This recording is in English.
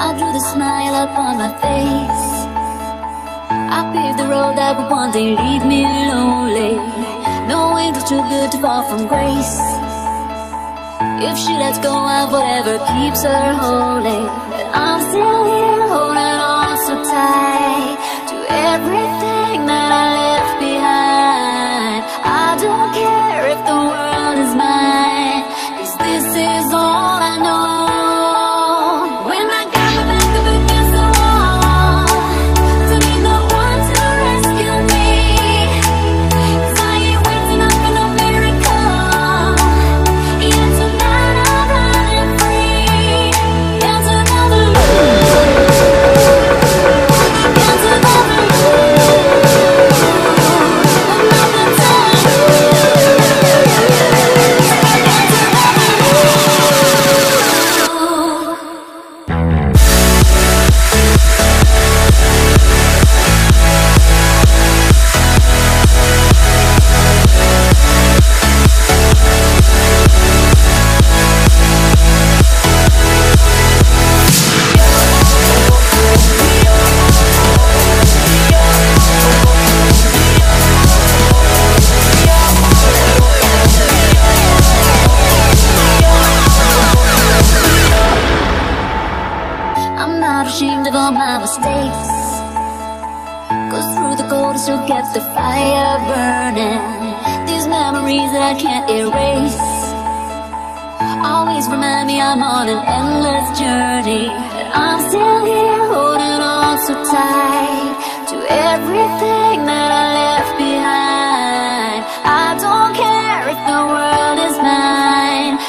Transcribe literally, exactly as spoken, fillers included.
I drew the smile upon my face. I paved the road that would one day leave me lonely. No angel's too good to fall from grace. If she lets go of whatever keeps her holy, but I'm still here holding on so tight to everything that I left behind. I don't care if the world is mine, 'cause this is all I know. When I got my back up against the wall, to be the one to rescue me, 'cause I ain't waiting up for no miracle. Yeah, tonight I'm running free into another love, into another I'm not ashamed of all my mistakes, 'cause through the cold I still get the fire burning. These memories that I can't erase always remind me I'm on an endless journey. But I'm still here holding on so tight to everything that I left behind. I don't care if the world is mine,